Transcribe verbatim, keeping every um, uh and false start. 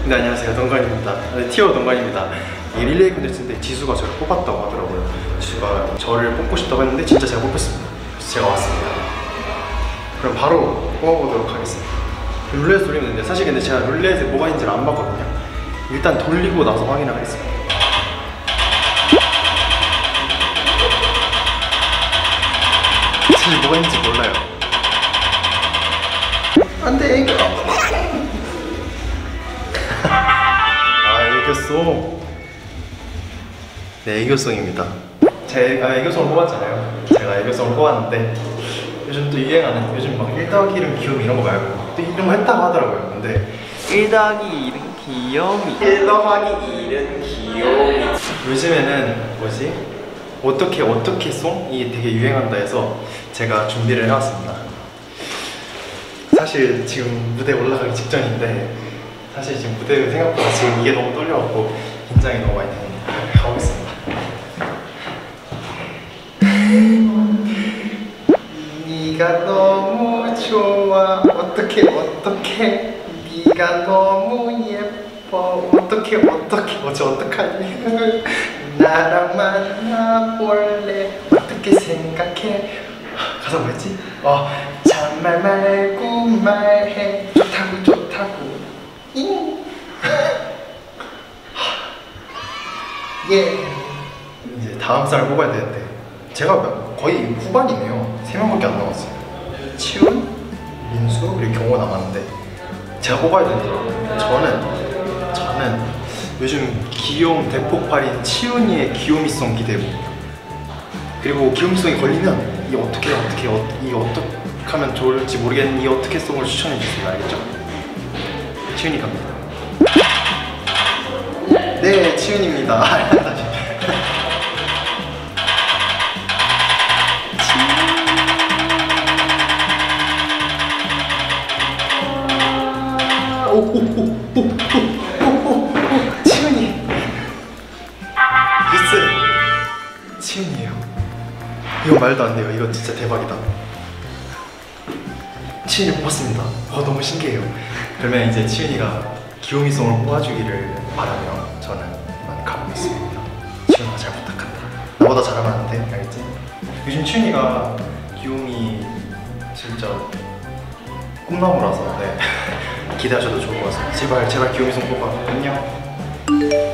네, 안녕하세요. 동관입니다. 네, 티어 동관입니다. 이 릴레이 콘테스트인데 지수가 저를 뽑았다고 하더라고요. 지수가 저를 뽑고 싶다고 했는데 진짜 제가 뽑혔습니다. 그래서 제가 왔습니다. 그럼 바로 뽑아보도록 하겠습니다. 룰렛 돌리는데 사실 근데 제가 룰렛에 뭐가 있는지를 안 봤거든요. 일단 돌리고 나서 확인하겠습니다. 사실 뭐가 있는지 몰라요. 안돼 이거. 아 애교송. 네, 애교송입니다. 제가 애교송을 뽑았잖아요. 제가 애교송을 뽑았는데 요즘 또 유행하는, 요즘 막 일 더하기 일은 귀요미 이런 거 말고 또 이런 거 했다고 하더라고요. 근데 일 더하기 일은 귀요미, 일 더하기 일은 귀요미. 요즘에는 뭐지? 어떻게 어떻게 송이 되게 유행한다 해서 제가 준비를 해왔습니다. 사실 지금 무대 올라가기 직전인데 사실 지금 무대를 생각보다 지금 이게 너무 떨려갖고 긴장이 너무 많이 됩니다. 가보겠습니다. 네가 너무 좋아 어떻게 어떻게 네가 너무 예뻐 어떻게 어떻게 어째 어떡하니 나랑 만나볼래 어떻게 생각해. 가사 뭐였지? 어 참말 말고 말해 좋다고 좋다고 예. 이제 다음 쌀 뽑아야 되는데 제가 거의 후반이네요. 세 명밖에 안 남았어요. 치훈, 민수, 그리고 경호 남았는데 제가 뽑아야 되더라고요. 저는 저는 요즘 귀여움 대폭발인 치훈이의 귀요미송 기대해봅니다. 그리고 귀요미송이 걸리면 이 어떻게 어떻게 어, 이 어떻게 하면 좋을지 모르겠는 이 어떻게 송을 추천해 주세요. 알겠죠? 치훈이 갑니다. 네, 치훈입니다. 다시. 오오오오오오오오 치훈이. 미스 치훈이에요. 이거 말도 안 돼요. 이거 진짜 대박이다. 치훈이 뽑았습니다. 어, 너무 신기해요. 그러면 이제 치훈이가 귀요미송을 뽑아주기를 바라며 저는 이만 가보겠습니다. 치훈아 잘 부탁한다. 나보다 잘하면 안 돼, 알겠지? 요즘 치훈이가 귀요미 진짜 꿈나무라서 네. 기대하셔도 좋을 것 같습니다. 제발 제발 귀요미송 뽑아. 안녕.